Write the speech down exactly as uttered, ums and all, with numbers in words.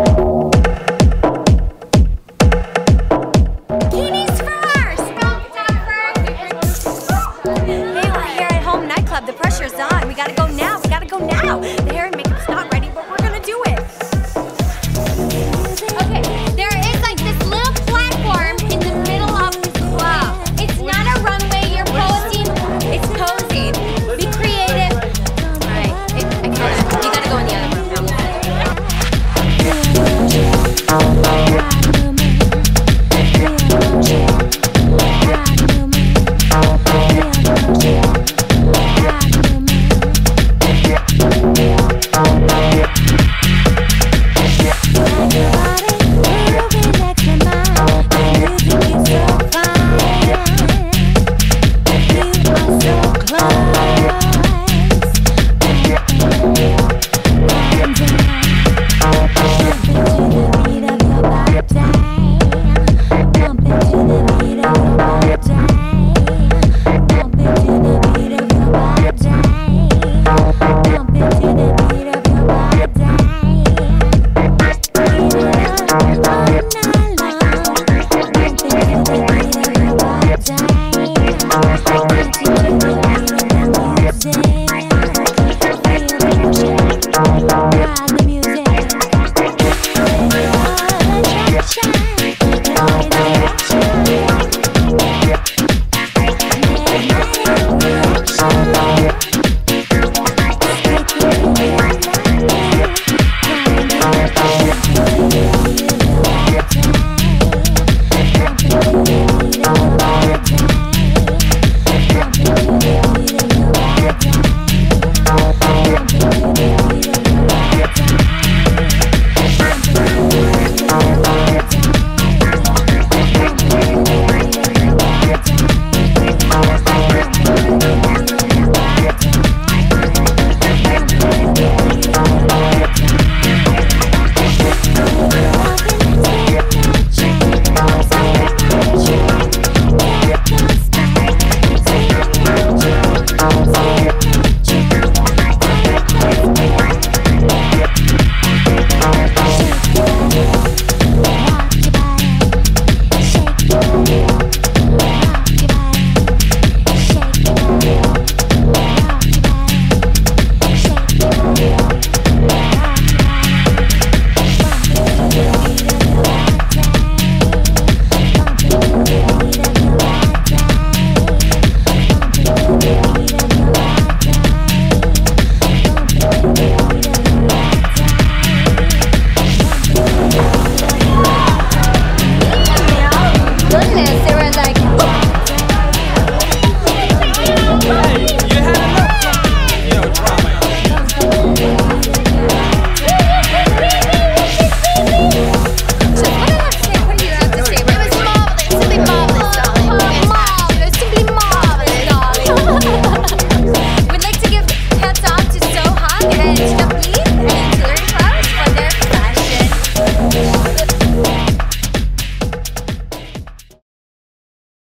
The pressure's on. We gotta go now. We gotta go now. The hair and makeup's not ready, but we're gonna do it. Okay, there is like this little platform in the middle of this wow. It's not a runway. You're posing. It's posing. Be creative. All right, it, I can't. You gotta go in the other room. Bye.